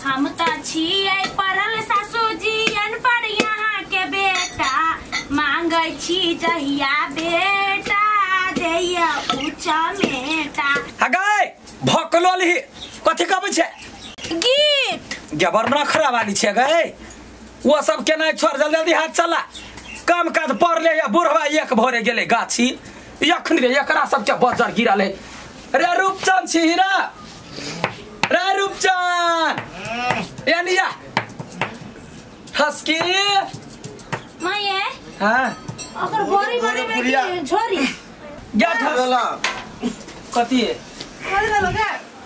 हम त छियै पढ़ल सासुजी अनपढ़ यहाँ के बेटा मांगै छी जहिया बेटा दैया ऊंचा मेटा हगाय भकलोली कथि कहबै छै गीत गबर न खराबानी छै गए वो सब केना छोड़ जल्दी हाथ चला काम काज पढ़ ले या बुढ़वा एक भरे गेले गाछी यखन रे एकरा सब के बजर गिरल है रे रूपचंद छी हीरा रे रूपचंद यानिया हस्की माये हां अगर बोरी बोरी में झोरी क्या ठगला कथि है बोरी लगा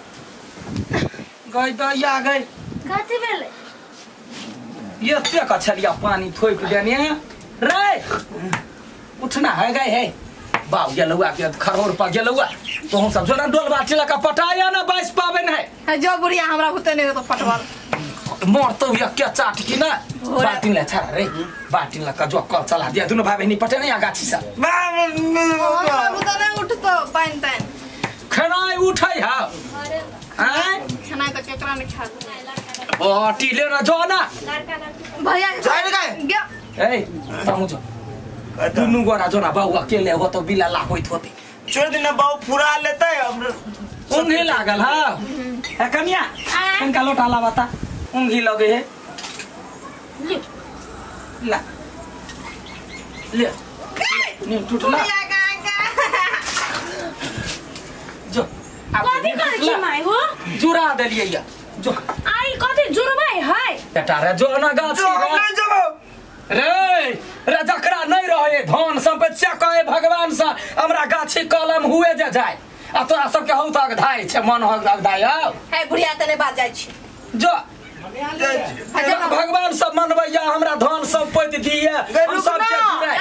गई तो या गई कथि भेले ये ते कछलिया पानी थोइक देने रे उठना है गए है बाऊ गेलुआ के खरोर पर गेलुआ तो हम सब जोना डोल बाटी लका पटाया ना 22 पावन है जो बुढ़िया हमरा होते नहीं तो पटवाल मोर तो या क्या चाट की ना बाटी ले छा रे बाटी लका जो कल चला दिया दुनो भाई नहीं पटे नहीं आ गाछी सा उतने उठ तो पाइन ताइन खनाई उठाई हा हैं खाना का केकरा ने खा बाटी ले ना जो ना भैया जाए गए गया ए समझो दुनु गोरा जोना बाऊ अकेले हो तो बिला ला होइत होती छोड़ देना बाऊ फुरा लेता है ऊँघी लागल हा है कन्या इनका लोटा ला बता ऊँघी लगे है ला ले नहीं टूटला जो कथि करे छी माय हो जुरा देलिए या जो आई कथि जुरबै है बेटा रे जो ना गाछ जो हम नहीं जब रे रे जकरा नहीं रहे धन संपत्ति कहे भगवान से हमरा गाछी कलम हुए जे जाय आ तोरा सब के हौ तक धाय छे मन हक धाय है बुढ़िया तने बात जाय छी जो भगवान सब मनबैया हमरा धन संपत्ति दिए हम सब के जुराय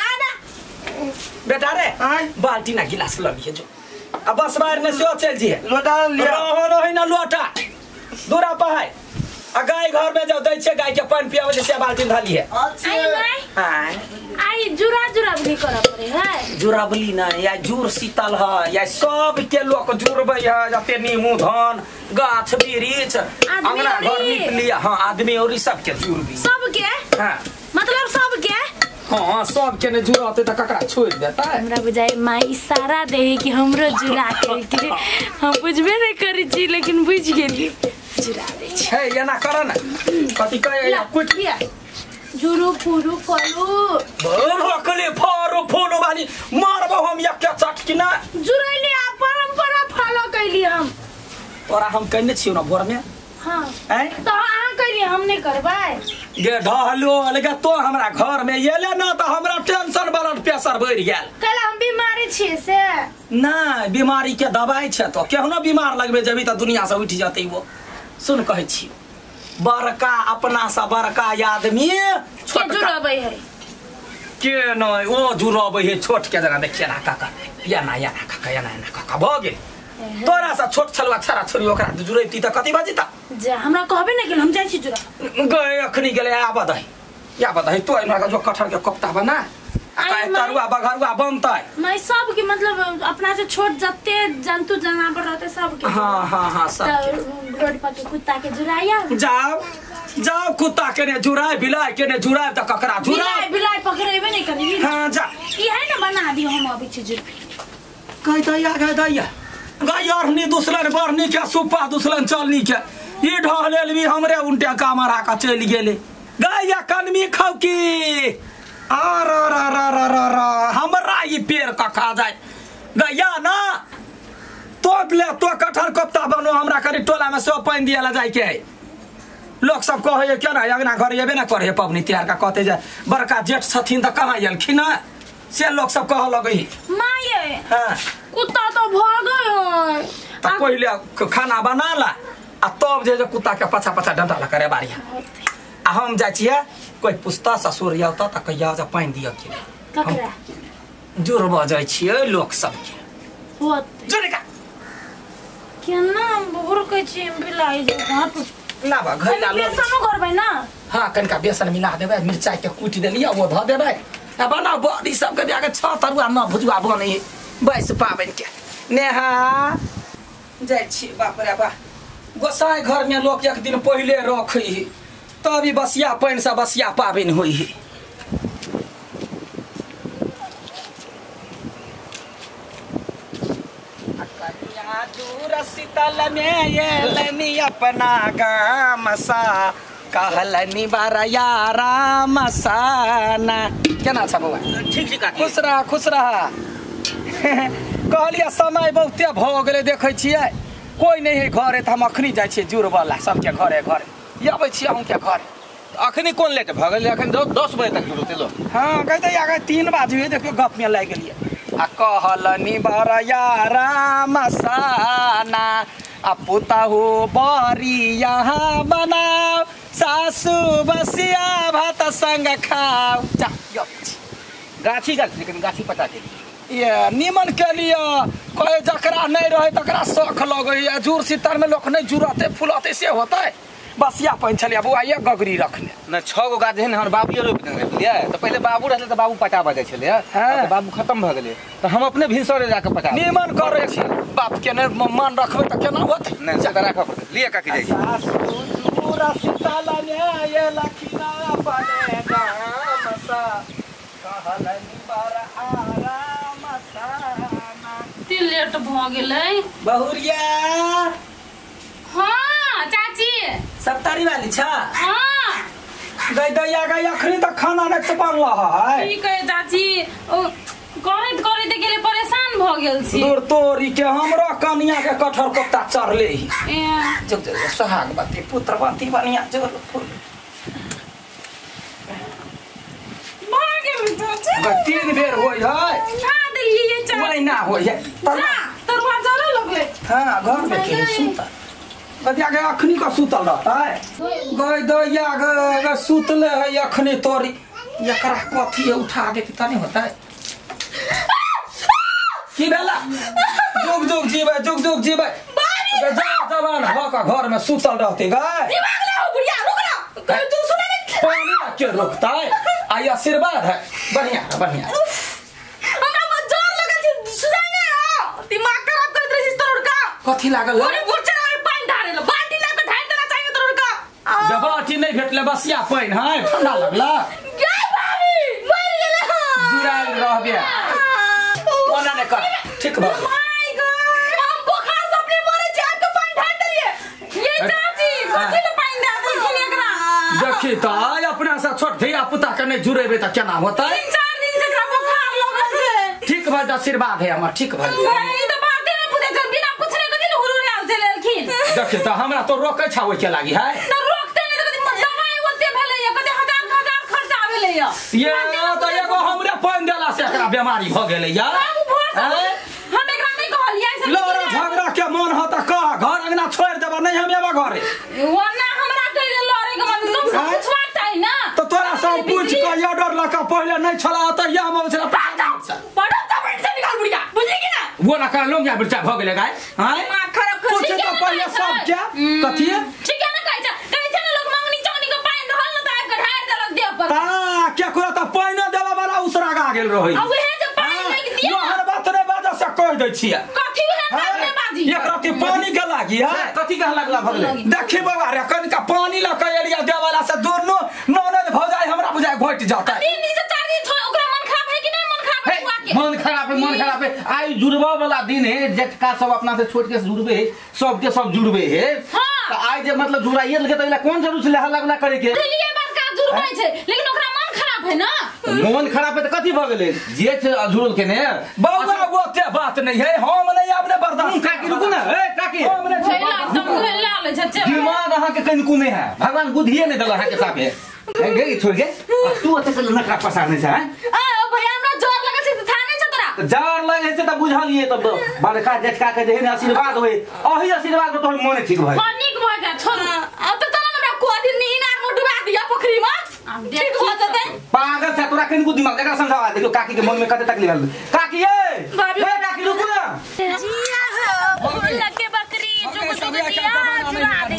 बेटा रे बाल्टी ना गिलास लगिए जो अब बस बाहर ने सो चल जी लोटा लिया हो ना लोटा दूरा पहाय आ गाय घर में जाओ दै छे गाय के पानी पियावे से बाल्टी धाली है आई माय हां आई जुरा भी कर पड़े है जुराबली ना या जुर शीतल है या सब के लोग जुरबै है जते नीमू धान गाछ वृक्ष अंगना घर निकली हां आदमी और सब के जुरबी सब के हां मतलब सब के हां सब के ने जुराते त ककरा छोड़ देता हमरा बुझाई माय इशारा दे कि हमरो जुरा के हम बुझबे नहीं करी छी लेकिन बुझ गेली जुरा दे छी है ये ना कर ना कथि कहे कुछ जुरु पुरु कलु भोकले फरो फोनो बानी मारबो हम एक के चटकी ना जुरैली आ परंपरा फॉलो कैली हम तोरा हम कहने छियो ना भोर में हां हैं तो अहाँ कैली हम नहीं करबै गे ढहलो लगे तो हमरा घर में एले ना तो हमरा टेंशन ब्लड प्रेशर बढ़ गेल कल हम बीमारी छी से ना बीमारी के दवाई छे तो केहनो बीमार लगबे जबी त दुनिया से उठ जतै वो सुन कहै छी बड़का अपना सा बड़का आदमी छोट जुरबै है के नहीं ओ जुरबै है छोट के जना देखिए ना काका या ना काका या ना काका भ गेल तोरा सा छोट छलवा छरा छोरी ओकरा जुरैती त कति बजी त जे हमरा कहबे न गेल हम जाय छी जुरा गए अखनी गेले आबदही या बदही तो इनका जो कठर के कोफ्ता बना आकाय तरुआ बघरुआ बनतै मैं सब के मतलब अपना से छोट जत्ते जंतु जानवर रहते सब के हां सब रोड पर के कुत्ता के जुराया जाओ कुत्ता के ने जुराय बिलाय के ने जुराय त ककरा जुराय बिलाय पकड़ेबे नहीं करी हां जा ई है ना बना दियो हम अभी छी जुर कह दैया गयरनी दुसलन बरनी के सुपा दुसलन चलनी के ई ढहलेल भी हमरे उल्टा कामरा का चल गेले गैया कनमी खाऊ की हमरा ई पेड़ का खा जाए गैया ना तो ले तो कठहर कोफ्ता बनो हमरा करी टोला में सब पानी दियाला जाय के लोग सब कहे क्या ना अगना घर एबे ना करे पबनी त्योहार का कहते जा बड़का जेठ छथिन त कहां एलखिन ना से लोग सब कह लगई माये हां कुत्ता तो भागै है त पहिले खाना बनाला आ तब जे कुत्ता के पछा पछा डंडा ला करे बारिया आ हम जा छिए कोई पुस्ता ससुर यावता त कहिया जा पानी दिय के ककरा जुर बजै छिए लोग सब के होत जुरिका केना बोर के छी बिलाई जे घाट लाबा घर ला लो बेसन करबै ना हां कनका बेसन मिला देबै मिरचाई के कूटि देलिया वो ध देबै आ बना बड़ी सब के जाके छ तरुआ न भुजुआ बनै 22 पाबन के नेहा जाय छी बाप रे बा गोसाई घर में लोग एक दिन पहले रख तभी बसिया पानि से बसिया पाबनि होइ है। दूर शीतल में ये अपना गाम सा कहलनी बरया राम साना। केना छ बौआ? ठीक ठीक काकी। खुश रहा कहलिए समय बहुते भ गेलै देखै छियै कोई नहीं है घरे त हम अखनी जाइ छियै जुड़वला सबके घरे आबै छियै अहूँके घर। अखनी कोन लेट भ गेलै? अखन 10 बजे तक जुड़ते लो। हाँ कहते आगे 3 बजे देखियो गप में लागि गेलिए। आ कहलनी बरया राम साना आ पुतहु बरी यहाँ बनाओ सासू बसिया भात संग खाओ। जा गाछी लेकिन गाछी पता के ये निमन के लिए कहे जकरा नहीं रहे तकरा शौख लगे। जुड़ शीतर में लोग नहीं जुड़ते फूलते से होता है। बसिया पानि छलिया बौआ ये गगरी रखने न 6 गो गाछ है हमर बाबूए रोपि देने बुझलिए। तो पहले बाबू रहले तो बाबू पटा बजे छले। हाँ। तो बाबू खत्म भ गेले तो हम अपने भिनसरे जाके पटा निमन करे छी। बाप के ने मान रखबे त केना होत? नहीं सदा राख पड़त लिए काकी जाई। पूरा शीतल ने ये लखीना बने गाम सा कहलनी बर आराम साना। ती लेट भ गेलै। बहुरिया हाँ चाची। सप्तारी वाली छा? हाँ गई दैया गई अखनी तक खाना नहीं बन रहा है। ठीक है चाची करैत गेले परेशान भ गेल छी। दूर तोरी के हमरा कनिया के कठहर कोफ्ता चढ़ले ही। ए, जब सोहागवती पुत्रवती बनिया जोर फूल भागे में चाची। 3 बेर होय है ना दिलिए चाची। महीना होय है ना तरुआ जरा लगले। हाँ घर में के सुता बदिया के अखनी का सुतल रहता है। गई दैया ग सुतले है अखनी तोरी एकरा कथी है उठा दे तनी होता है। की भेला? जुग जीवे जवान होका घर में सुतल रहते गए। दिमाग ले हो बुढ़िया रुक ना। तू सुने नहीं? पानी ना क्यों रोकता है? आई आशीर्वाद है बढ़िया। हमरा मत जोर लगल छी सुनाई नहीं हो। दिमाग खराब करत रही तोड़ का। कथी लागल है? ओरे बुरचा में पानी ढारे लो। बाल्टी लेके ढार देना चाहिए तोड़ का। जब बाटी नहीं भेटले बसिया पानी है ठंडा लगला क्या भाभी मर गेले हां। जुड़ाल रहबे ओना ने कर ठीक बा। माय गॉड हम बुखार से अपने मरे जान के पानी ढार दिए। ये चाची कथी ले पानी दे देलखिन एकरा? देखी त अपना से छोट धिया पुता के नहीं जुड़ेबे त केना होता है? 3-4 दिन से एकरा बुखार लगल छै। ठीक भाई आशीर्वाद है हमर ठीक भाई। भाई तो बात नहीं पूछे जब बिना पूछने के दिन हुरुरे आल चले एलखिन। देखी त हमरा तो रोके छावे के लागी है। तो रोकते नहीं तो कदी दवाई ओते भेले या कदी हजार खर्चा आवेले या। ये तो एगो हमरे पानी देला से एकरा बीमारी भ गेलै या। बाबू भोर हम एकरा नहीं कहलिए ऐसे। लड़ा झगड़ा के मन हो त कह घर अंगना छोड़ देबा नहीं हम एबा घरे। वरना हमरा कह लड़े के मन तुम सब पूछवा चाहिए ना। तो तोरा सब पूछ के ऑर्डर लका पहले नहीं छला त या हम छला पढ़ो तब से निकाल बुढ़िया बुझली कि ना? वो ना कर लोग या बच्चा भ गेलै गाय। हां दिमाग खराब कर पूछ तो पहले सब क्या कथी है? ठीक है ना कहै छै ना लोग मंगनी चौनी के पानी रहल ना त आब के ढार देलक देह पर। ता क्या कुरा त पानी देबा वाला उसरा गा गेल रहै। अब वहे जे पानी लेके दिया यो हर बात रे बाजा से कह दै छियै। कथी है ना बाजी? एक राती पानी के लागी है कथी कह लागला भ गेलै? देखी बाबा रे कनिका पानी ला के एरिया देवाला से दोनों ननद भौजाई हमरा बुझाय घोट जाता है। 3 दिन से 4 दिन छोड़ ओकरा मन खराब है कि नहीं मन खराब है हुआ के? मन खराब है। आई जुड़वा वाला दिन है जेठका सब अपना से छोड़ के जुड़बे सबके सब जुड़बे है। हाँ। तो आई जे मतलब जुड़ाइए लगे तो कौन जरूर से हल्ला करे के? ये बात का जुड़बै छै लेकिन ओकरा मन खराब है ना। मन खराब है तो कथी भ गेलै? जेठ जुड़ल के ने बौआ ओते बात नहीं है हम नहीं अपने बर्दाश्त। काकी रुकू ना ए काकी हम नहीं भेला तुम भेला ले छचे। दिमाग अहाँ के कनिको नहीं है। भगवान बुद्धिए नहीं देला अहाँ के साथे। गई छोड़ के तू ओते से नकरा पसारने छै। आ भैया हमरा जोर लगल छै त था नहीं छ तोरा। जार लगे से त बुझलिए तब बड़का जेठका के जेहन आशीर्वाद होय ओही आशीर्वाद में तोहर मन ठीक भई। निक भ जा छोड़। अब तो चलो हमरा को दिन नीनार में डुबा दिया पोखरी में। ठीक हो जते। पागल छ तोरा कनिको दिमाग एकरा समझावा देखो काकी के मन में कते तकलीफ आल। काकी ए काकी रुकू ना। जिया हो फूल के बकरी जुग जिया जुड़ा दे।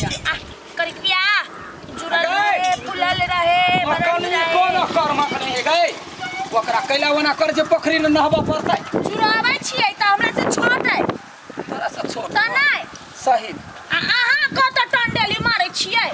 करिया जुड़ा दे फूलल रहे कौन कर्म करे गए ओकरा कैला वना कर जे पोखरी में नहबा पड़तै। जुड़ाबै छियै त हमरा से छोट है। तोरा से छोट त नहीं सही अहाँ कत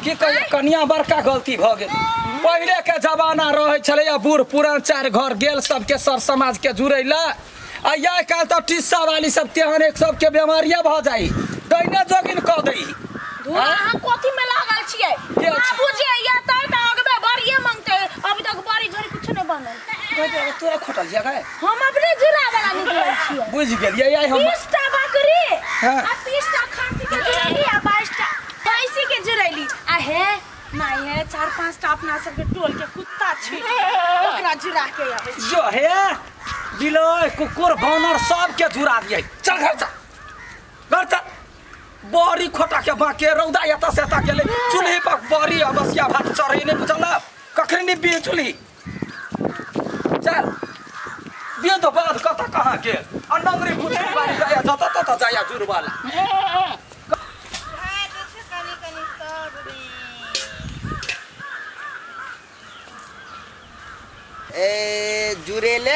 की कहिए कनिया बड़का गलती भ गेल। पहले के जमाना रहे छले बूढ़ पुरान 4 घर गेल सबके सर समाज के जुड़ैला आ या काल तो टिस्सा वाली सब तेहन एक सबके बीमारियां भ जाई दैने जोगिन क देई। अहाँ कथी में लागल छियै? बाबूजी या त अगबे बड़िए मांगते अभी तक बड़ी घड़ी कुछ नहीं बनल। तोरा खोटल जगह हम अपने जुड़ा वाला निकल छियै। बुझ गेलिए याई हम 20 टा बकरी हाँ। आ 30 टा खासी के जुड़ैली आ 22 टा भैंसी के जुड़ैली आ हे माई है 4-5 टा अपना सब के टोल के कुत्ता छी ओकरा जुड़ा के आवे जो हे बिलोय कुकुर बानर सब के जुड़ा दिए। चल घर चल बड़ी खोटा के बाके रौदा यता सेता के ले चूल्हे पर बड़ी अबसिया भात चढ़े ने बुझल कखनी नहीं पी चूल्ही। चल बिया तो बाद कथा कहां के अंडंगरी बुझी वाली जाया जता तता जाया जुर वाला। ए जुरेले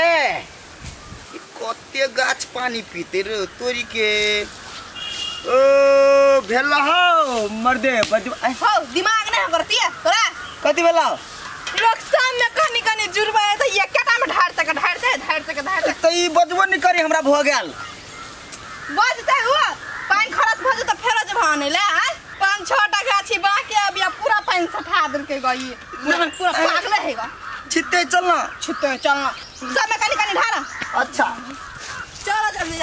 कते गाछ पानी पीते रे तोरी के ओ भेला हो मर्दे हो दिमाग नहीं करती है तोरा कति भेला लोग सामने कनी जुरबा है तो ये केटा में ढारते तई बजबो नहीं करी हमरा भ गेल बजते हुआ पानी खरच भ त फेर जे भाने ले हां 5-6 टा गाछी बाकी अब या पूरा पानी सठा दल के गई पूरा पागल हैगा छिते चलना सब में कनी ढारा। अच्छा चलो जल्दी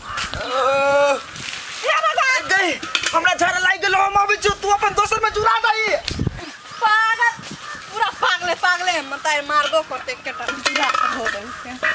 या भगवान गई हमरा झर लाग गेलो हम अभी तू अपन दोसर में जुड़ा दई पागल पूरा पागले मताई मारबो करते केटा जुड़ा हो गई